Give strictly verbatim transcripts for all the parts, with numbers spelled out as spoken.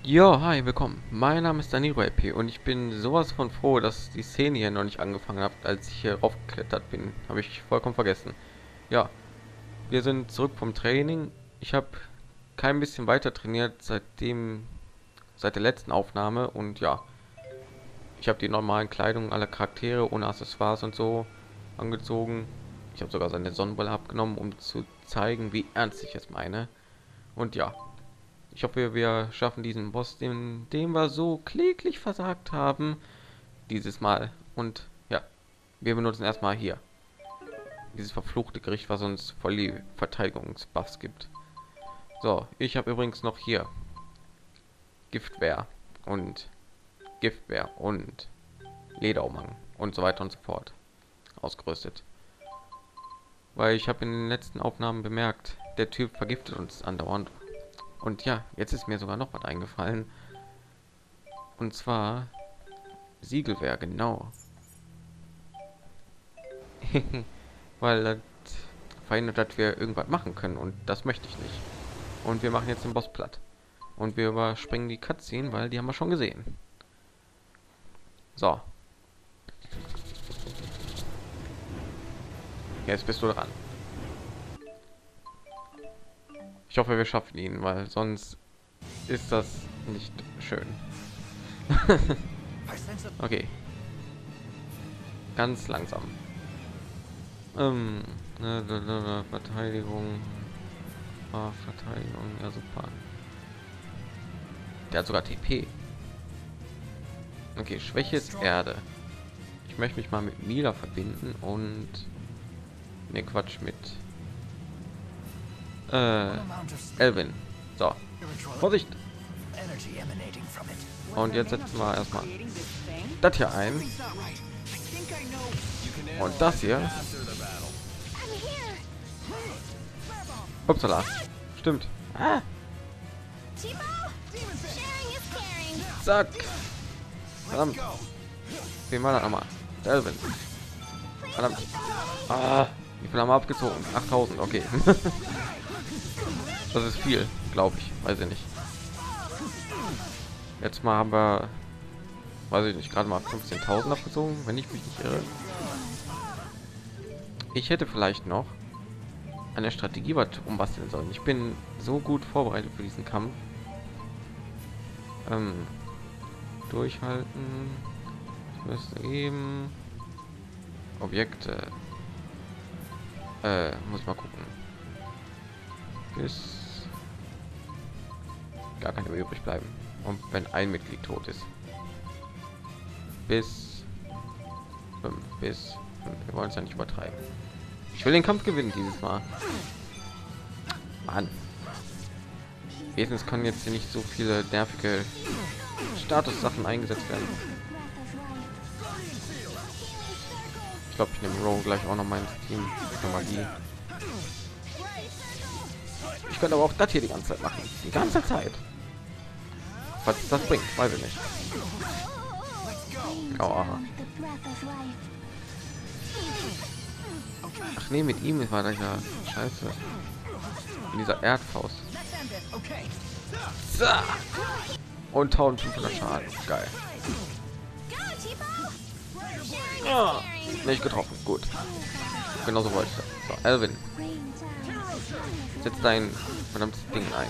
Jo, hi, willkommen. Mein Name ist Danilo L P und ich bin sowas von froh, dass die Szene hier noch nicht angefangen hat, als ich hier raufgeklettert bin. Habe ich vollkommen vergessen. Ja, wir sind zurück vom Training. Ich habe kein bisschen weiter trainiert seitdem, seit der letzten Aufnahme und ja, ich habe die normalen Kleidungen aller Charaktere ohne Accessoires und so angezogen. Ich habe sogar seine Sonnenbrille abgenommen, um zu zeigen, wie ernst ich es meine. Und ja, ich hoffe, wir schaffen diesen Boss, den, dem wir so kläglich versagt haben, dieses Mal. Und ja, wir benutzen erstmal hier dieses verfluchte Gericht, was uns voll die Verteidigungsbuffs gibt. So, ich habe übrigens noch hier Giftwehr und Giftwehr und Lederumhang und so weiter und so fort ausgerüstet. Weil ich habe in den letzten Aufnahmen bemerkt, der Typ vergiftet uns andauernd. Und ja, jetzt ist mir sogar noch was eingefallen. Und zwar Siegelwehr, genau. Weil das verhindert, dass wir irgendwas machen können. Und das möchte ich nicht. Und wir machen jetzt den Boss platt. Und wir überspringen die Cutscene, weil die haben wir schon gesehen. So. Jetzt bist du dran. Ich hoffe, wir schaffen ihn, weil sonst ist das nicht schön. Okay. Ganz langsam. Ähm, ne, ne, ne, ne, Verteidigung. Ah, Verteidigung, ja super. Der hat sogar T P. Okay, Schwäche ist Erde. Ich möchte mich mal mit Mila verbinden und ne Quatsch mit äh, Elvin. So, Vorsicht. Und jetzt setzen wir erstmal das hier ein. Und das hier. Upsala. Stimmt. Ah. Zack. Verdammt. Wie war das nochmal? Elvin. Verdammt. Ah. Wie viel haben wir abgezogen? achttausend. Okay. Das ist viel, glaube ich. Weiß ich nicht. Jetzt mal haben wir, weiß ich nicht, gerade mal fünfzehntausend abgezogen, wenn ich mich nicht irre. Ich hätte vielleicht noch eine Strategie was umbasteln sollen. Ich bin so gut vorbereitet für diesen Kampf. Ähm, durchhalten. Ich müsste eben Objekte. Äh, muss ich mal gucken. Bis gar keine mehr übrig bleiben. Und wenn ein Mitglied tot ist. Bis fünf, bis fünf. Wir wollen es ja nicht übertreiben. Ich will den Kampf gewinnen dieses Mal. Mann. Wenigstens können jetzt hier nicht so viele nervige Status-Sachen eingesetzt werden. Ich glaube, ich nehme Row gleich auch noch mein Team für Magie. Ich könnte aber auch das hier die ganze Zeit machen. Die ganze Zeit. Was das bringt, weiß ich nicht. Oh. Ach nee, mit ihm war das ja scheiße. In dieser Erdfaust. So. Und eintausendfünfhundert Schaden. Geil. Oh. Nicht getroffen. Gut. Genauso wollte ich das. So, Elvin. Setz dein verdammtes Ding ein.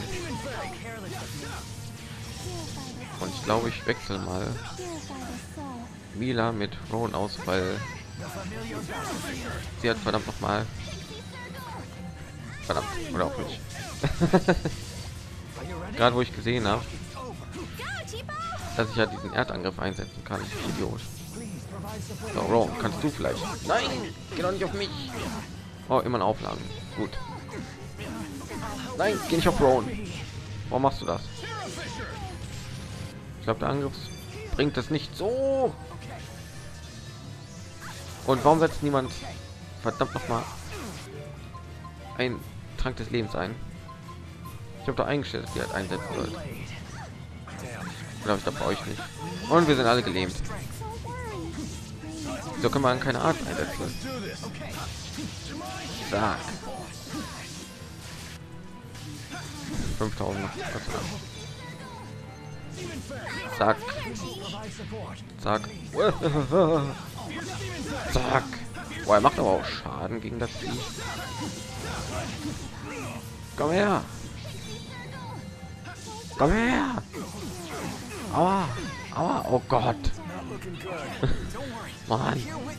Und ich glaube, ich wechsle mal Mila mit Rowan aus, weil sie hat verdammt noch mal verdammt oder auch nicht. Gerade wo ich gesehen habe, dass ich ja diesen Erdangriff einsetzen kann. Idiot. So, Rowan, kannst du vielleicht? Nein, geh doch nicht auf mich. Oh, immer noch Auflagen. Gut. Nein, geh nicht auf Rowan. Warum machst du das? Ich glaube, der Angriff bringt es nicht so. Und warum setzt niemand verdammt noch mal ein Trank des Lebens ein? Ich habe da eingestellt, dass die halt einsetzen soll. Glaube ich, da brauche ich nicht. Und wir sind alle gelähmt. So können wir an keine Art einsetzen. Sag. fünftausend. Zack. Zack. Zack. Boah, er macht aber auch Schaden gegen das Vieh. Komm her. Komm her. Aua. Aua. Oh Gott. Mann.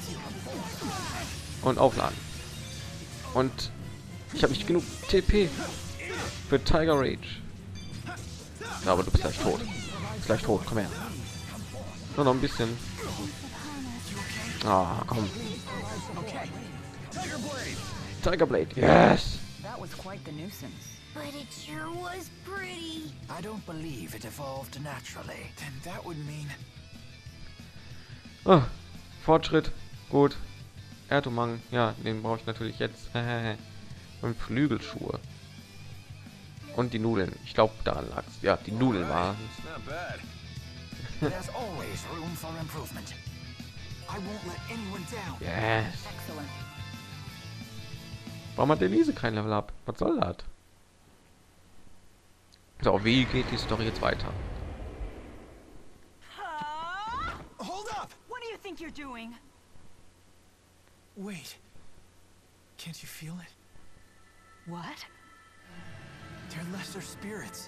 Und aufladen. Und ich habe nicht genug T P für Tiger Rage. Ja, aber du bist gleich tot. Bist gleich tot. Komm her. Nur noch ein bisschen. Ah, komm. Tiger Blade. Yes. That was quite the nuisance. But it sure was pretty. I don't believe it evolved naturally. Then that would mean... Oh, Fortschritt. Gut. Erdumang. Ja, den brauche ich natürlich jetzt. Und Flügelschuhe. Und die Nudeln. Ich glaube, daran lag es. Ja, die Nudeln waren es. Not bad. There's always room for improvement. I won't let anyone down. Yes. Excellent. Warum hat Elise kein Level up? Was soll das? So, wie geht die Story jetzt weiter? Hold up! What do you think you're doing? Wait. Can't you feel it? What? They're lesser spirits.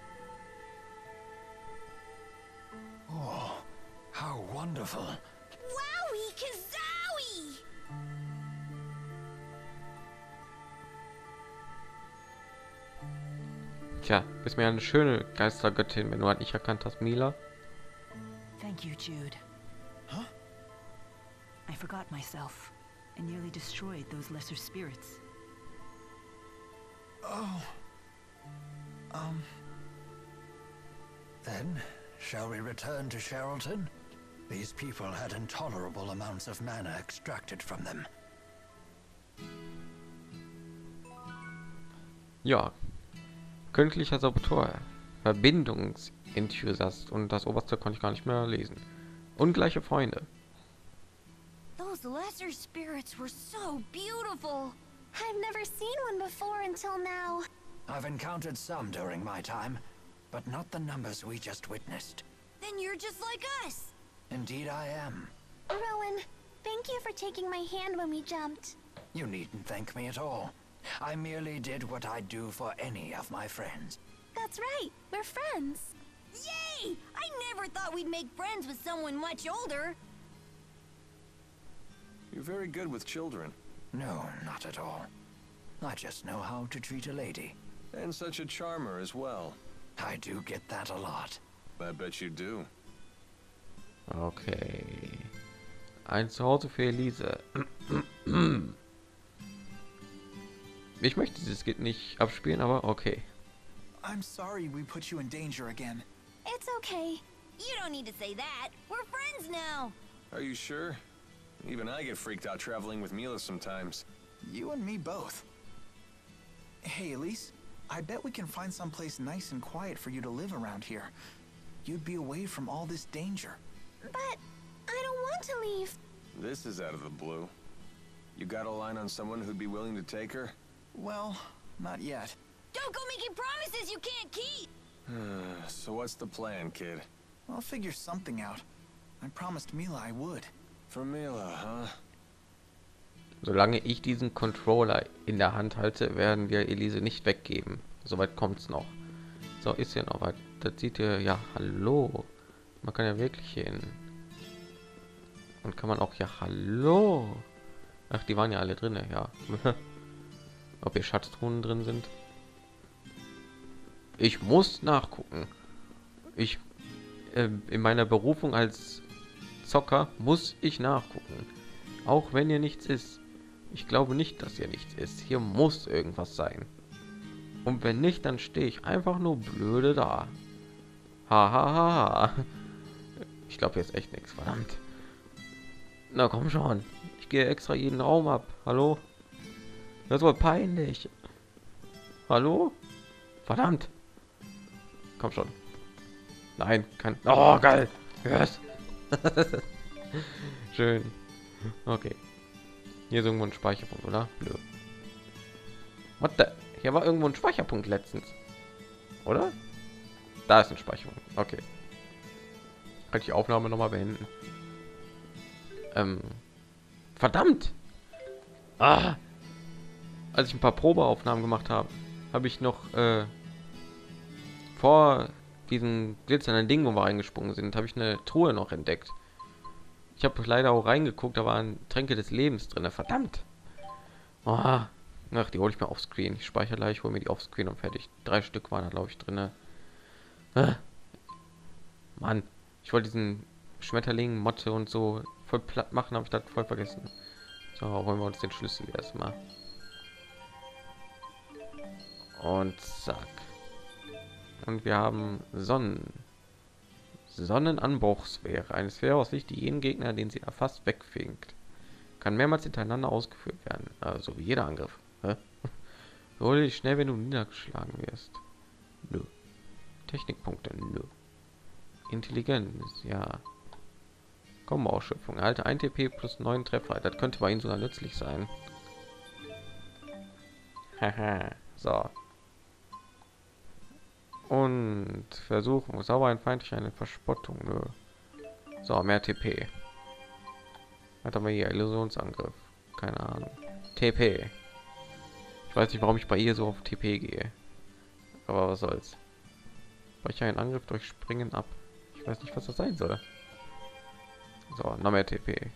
Oh, how wonderful. Wowie kazowie! Tja, bist mir eine schöne Geistergöttin, wenn du halt nicht erkannt hast, Mila. Thank you, Jude. Huh? I forgot myself and nearly destroyed those lesser spirits. Oh. Um. Then, shall we return to Sherrilton? These people had intolerable amounts of mana extracted from them. Ja. Königlicher Saboteur. Verbindungsenthusiast. Und das oberste konnte ich gar nicht mehr lesen. Ungleiche Freunde. Those lesser spirits were so beautiful. I've never seen one before until now. I've encountered some during my time, but not the numbers we just witnessed. Then you're just like us. Indeed I am. Rowan, thank you for taking my hand when we jumped. You needn't thank me at all. I merely did what I'd do for any of my friends. That's right, we're friends. Yay! I never thought we'd make friends with someone much older. You're very good with children. No, not at all. I just know how to treat a lady. And such a charmer as well. I do get that a lot. I bet you do. Okay. Ein Zuhause für Elise. Ich möchte dieses Skit nicht abspielen, aber okay. I'm sorry we put you in danger again. It's okay. You don't need to say that. We're friends now. Are you sure? Even I get freaked out traveling with Mila sometimes. You and me both. Hey, Elise, I bet we can find someplace nice and quiet for you to live around here. You'd be away from all this danger. But I don't want to leave. This is out of the blue. You got a line on someone who'd be willing to take her? Well, not yet. Don't go making promises you can't keep. So what's the plan, kid? I'll figure something out. I promised Mila I would. For Mila, huh? Solange ich diesen Controller in der Hand halte, werden wir Elise nicht weggeben. Soweit kommt es noch. So, ist hier noch was. Das sieht ihr, ja, hallo. Man kann ja wirklich hin. Und kann man auch, ja, hallo. Ach, die waren ja alle drin, ja. Ob hier Schatztruhen drin sind. Ich muss nachgucken. Ich, äh, in meiner Berufung als Zocker muss ich nachgucken. Auch wenn hier nichts ist. Ich glaube nicht, dass hier nichts ist. Hier muss irgendwas sein. Und wenn nicht, dann stehe ich einfach nur blöde da. Ha, ha, ha, ha. Ich glaube, hier ist echt nichts, verdammt. Na komm schon. Ich gehe extra jeden Raum ab. Hallo? Das war peinlich. Hallo? Verdammt. Komm schon. Nein, kann. Oh, geil. Yes. Schön. Okay. Hier ist irgendwo ein Speicherpunkt, oder? Blöd. What the? Hier war irgendwo ein Speicherpunkt letztens. Oder? Da ist eine Speicherung. Okay. Kann ich die Aufnahme noch mal beenden? Ähm, verdammt! Ah! Als ich ein paar Probeaufnahmen gemacht habe, habe ich noch äh, vor diesem glitzernden Ding, wo wir reingesprungen sind, habe ich eine Truhe noch entdeckt. Ich habe leider auch reingeguckt, da waren Tränke des Lebens drin. Verdammt! Oh. Ach, die hole ich mir auf Screen. Ich speichere gleich, hole mir die auf Screen und fertig. Drei Stück waren da, glaube ich, drin. Ah. Mann, ich wollte diesen Schmetterling, Motte und so voll platt machen, habe ich das voll vergessen. So, holen wir uns den Schlüssel erstmal. Und zack. Und wir haben Sonnen. Sonnenanbruchsphäre. Eine Sphäre aus Licht, die jeden Gegner, den sie erfasst, wegfegt. Kann mehrmals hintereinander ausgeführt werden. Also wie jeder Angriff. Hä? Hole dich schnell, wenn du niedergeschlagen wirst. Nö. Technikpunkte. Nö. Intelligenz. Ja. Kombo-Ausschöpfung. Erhalte ein T P plus neun Treffer. Das könnte bei ihnen sogar nützlich sein. Haha. So. Und versuchen. Sauber ein feindlich eine Verspottung. Nö. So, mehr T P. Hat aber hier Illusionsangriff. Keine Ahnung. T P. Ich weiß nicht, warum ich bei ihr so auf T P gehe. Aber was soll's. Breche einen Angriff durch Springen ab. Ich weiß nicht, was das sein soll. So, noch mehr T P.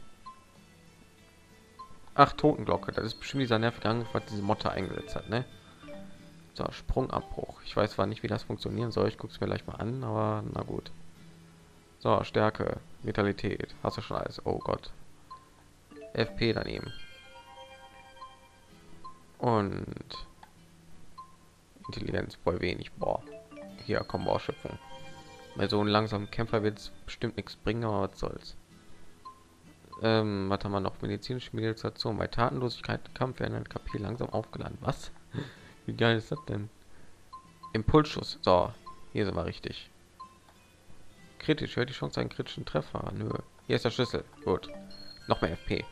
Ach, Totenglocke. Das ist bestimmt dieser nervige Angriff, was diese Motte eingesetzt hat, ne? So, Sprungabbruch. Ich weiß zwar nicht, wie das funktionieren soll. Ich gucke es mir gleich mal an, aber na gut. So, Stärke, Vitalität. Hast du schon alles? Oh Gott. F P daneben. Und Intelligenz voll wenig. Boah. Hier kommen wir Ausschöpfung. Bei so einem langsamen Kämpfer wird es bestimmt nichts bringen, aber was soll's. Ähm, was haben wir noch? Medizinische Meditation. Bei Tatenlosigkeit im Kampf werden ein K P langsam aufgeladen. Was? Wie geil ist das denn? Impulsschuss. So, hier sind wir richtig. Kritisch. Hört die Chance einen kritischen Treffer. Nö. Hier ist der Schlüssel. Gut. Noch mehr F P.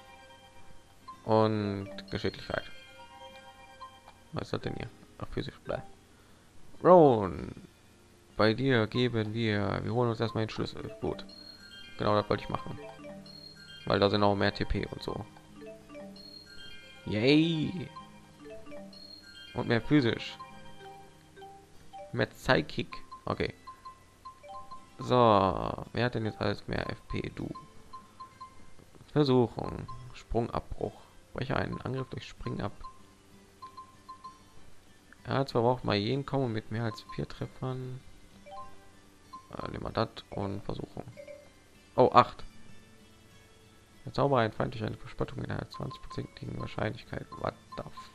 Und Geschicklichkeit. Was ist das denn hier? Ach, physisch. Blah. Ron. Bei dir geben wir. Wir holen uns erstmal den Schlüssel. Gut. Genau das wollte ich machen. Weil da sind auch mehr T P und so. Yay. Und mehr physisch. Mehr Psychic. Okay. So. Wer hat denn jetzt alles mehr F P? Du. Versuchung. Sprungabbruch. Breche einen Angriff durch Springen ab. Ja, zwar braucht mal jeden kommen mit mehr als vier Treffern. Äh, nehmen wir das und Versuchung. Oh, acht. Der Zauber ein feindlich eine Verspottung in einer zwanzig Prozent Wahrscheinlichkeit. What the f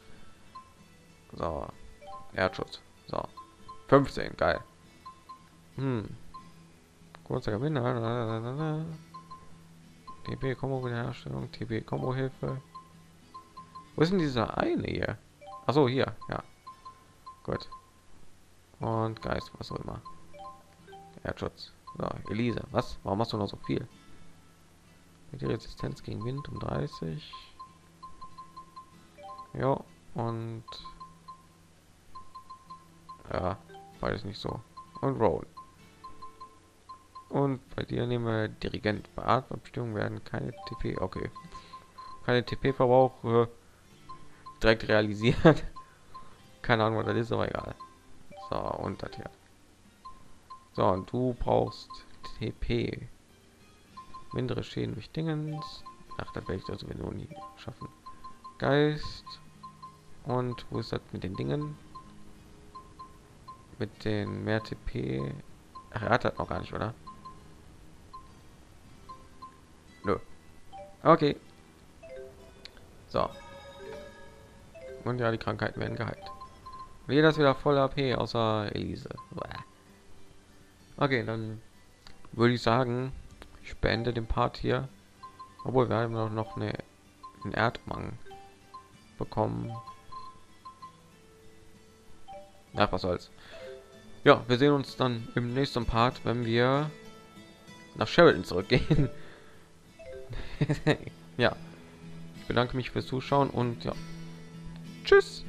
So. Erdschutz. So. fünfzehn. Geil. Hm. Kurzer Gewinner. T P Combo Wiederherstellung. T P Combo Hilfe. Wo ist denn dieser eine hier? Achso, hier. Ja. Gut. Und Geist, was auch immer. Erdschutz. So, Elise. Was? Warum hast du noch so viel? Die Resistenz gegen Wind um dreißig. Ja, und ja, beides nicht so. Und Roll. Und bei dir nehmen wir Dirigent. Bei Artbestimmung werden keine T P. Okay. Keine T P-Verbrauch äh, direkt realisiert. Keine Ahnung, was das ist, aber egal. So, und das hier. So, und du brauchst T P. Mindere Schäden durch Dingens. Ach, das werde ich also sowieso nie schaffen. Geist. Und wo ist das mit den Dingen? Mit den mehr T P. Ach, er hat das noch gar nicht, oder? Nö. Okay. So. Und ja, die Krankheiten werden geheilt. Jeder ist wieder voll A P, außer Elise. Okay, dann würde ich sagen, ich beende den Part hier. Obwohl wir haben noch, noch eine, einen Erdmangel bekommen. Na, was soll's. Ja, wir sehen uns dann im nächsten Part, wenn wir nach Sheraton zurückgehen. Ja, ich bedanke mich fürs Zuschauen und ja, tschüss.